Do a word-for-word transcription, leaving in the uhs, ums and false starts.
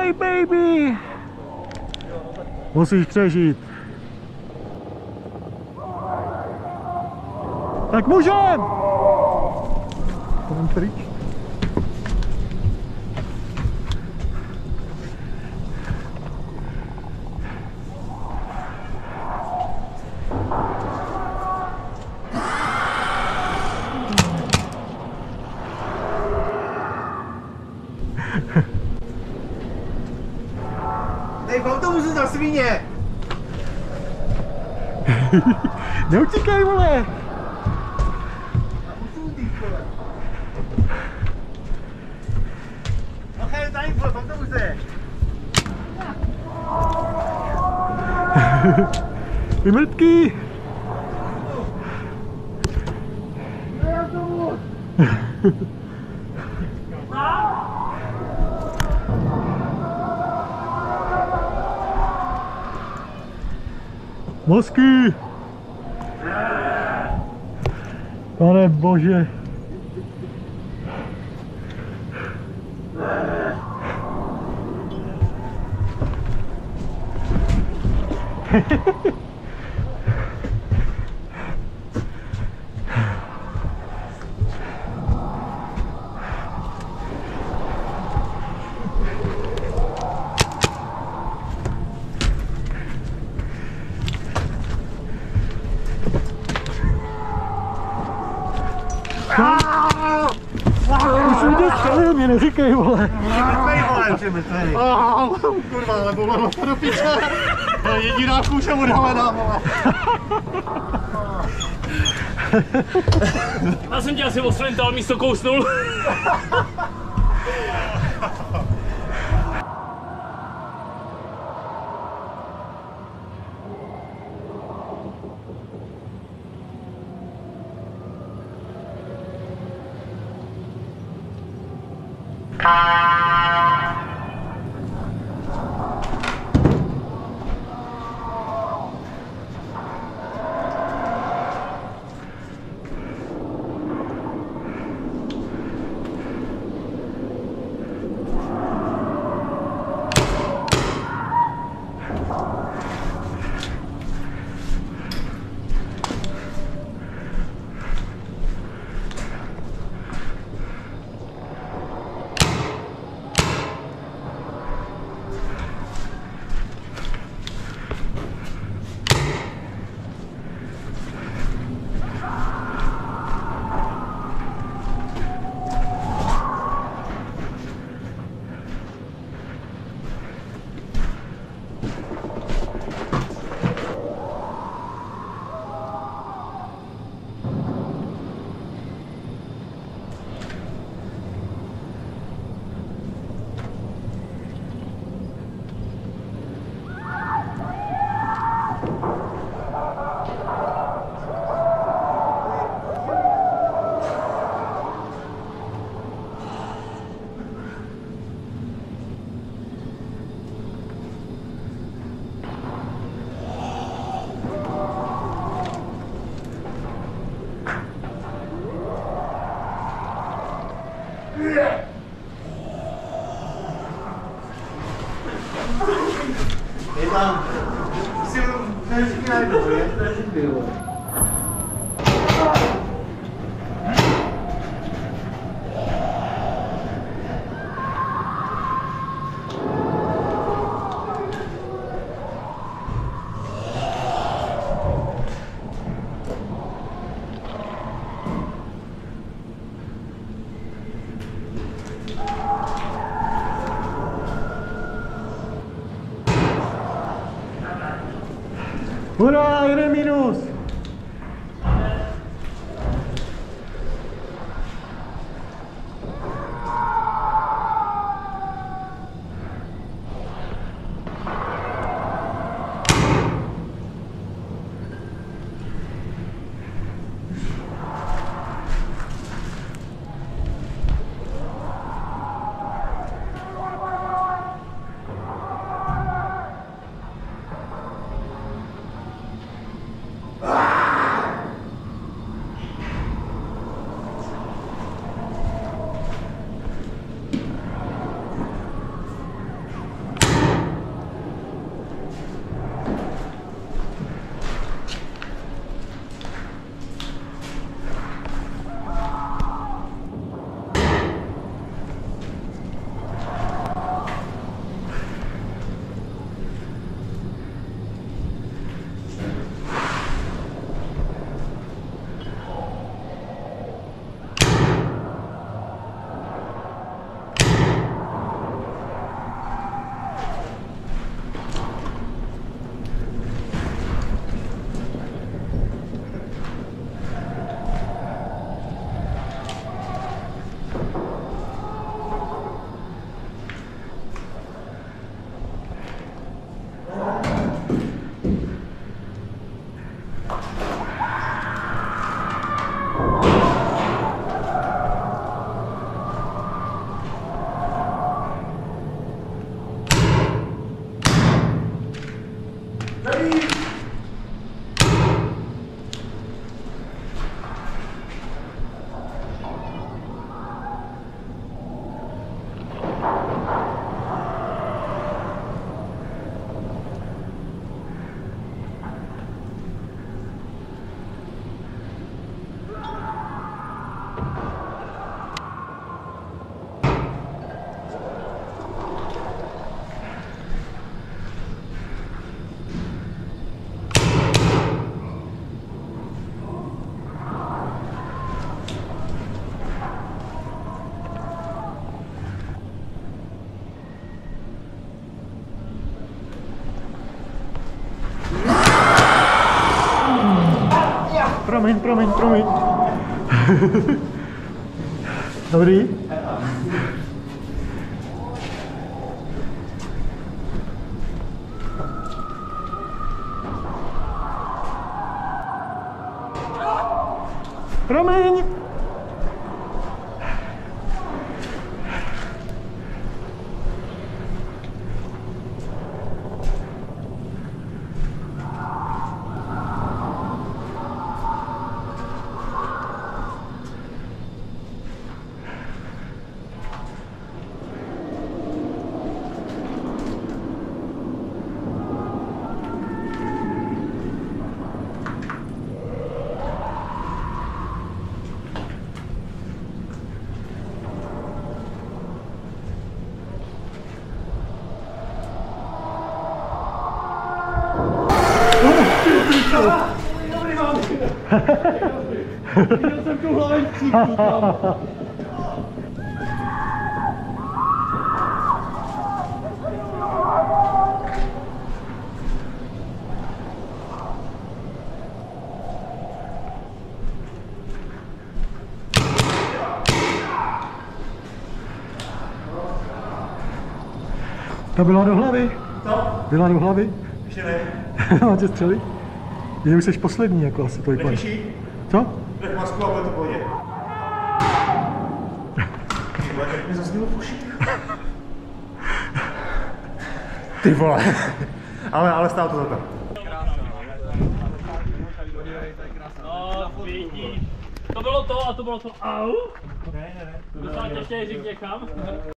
Hey baby! Musíš přežít. Tak můžem! Půjdem pryč. Dej v autobusu za svině! Neutíkej, vole! No hej, tady v autobuse! Ty mrtky! Mozky! Pane bože! Už jde střelil, mě neříkej, vole. Mrtvej, vole, už je mrtvej. Kurva, ale bolelo to do piče. Jediná kůže odhalená, vole. Já jsem tě asi ostřelintal, místo kousnul. Je tam, si neříkej najednou, je? Neříkej, vole. Hurá, jeden minus! promiň, promiň, promiň. Dobrý? Promiň! Viděl jsem tu hlavičku tam. To byla do hlavy. Co? Byla do hlavy. Ještě ne. Máte střely? Je už jsi poslední, jako asi to vypadá. Nechtěš jít? Co? Drž masku a bude to v pohodě. Tyhle, tak mi zaznělo v uších. Ty vole. ale, ale stálo to za to. No, vidíš. To bylo to a to bylo to. Au. Ne, ne, ne. Dostal tě ještě Jiřík někam.